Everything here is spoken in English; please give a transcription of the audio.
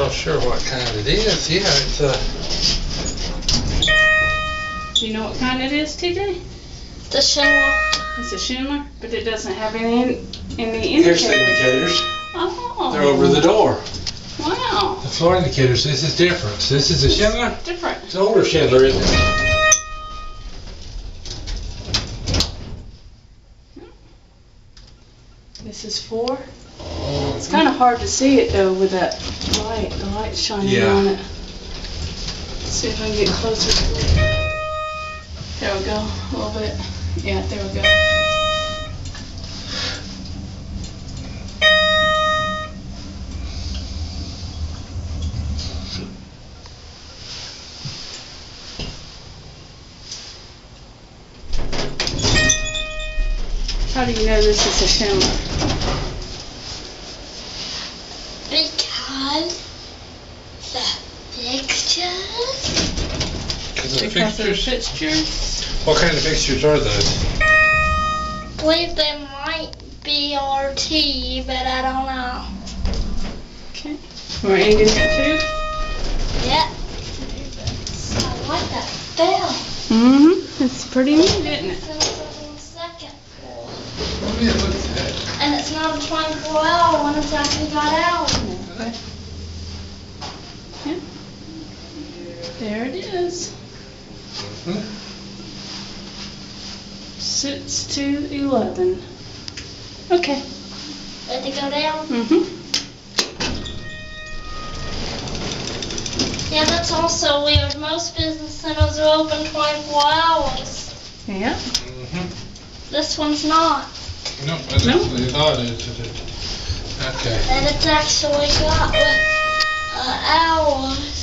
not sure what kind it is. Yeah, it's a... Do you know what kind it is, TJ? The Schindler. It's a Schindler, but it doesn't have any Here's the indicators. indicators. Oh. They're over the door. Wow. The floor indicators. This is different. This is a Schindler. Different. It's an older Schindler, isn't it? This is 4. It's kind of hard to see it though with that light. The light's shining on it. Let's see if I can get closer to it. There we go. A little bit. Yeah, there we go. How do you know this is a Schindler? Because the fixtures. Because of the Because of the fixtures? fixtures. What kind of fixtures are those? I believe they might be RT, but I don't know. Okay. We're ending it too? Yeah. I like that bell. Mm-hmm. It's pretty neat, isn't it? It's on the second floor. Oh yeah, look at that. And it's not a 24-hour one, it's actually got hours in it. Yeah. There it is. Hmm? 6 to 11. Okay. Ready to go down? Mm-hmm. Yeah, that's also weird. Most business centers are open 24 hours. Yeah. Mm-hmm. This one's not. Nope, that's actually not it. Okay. And it's actually got hours.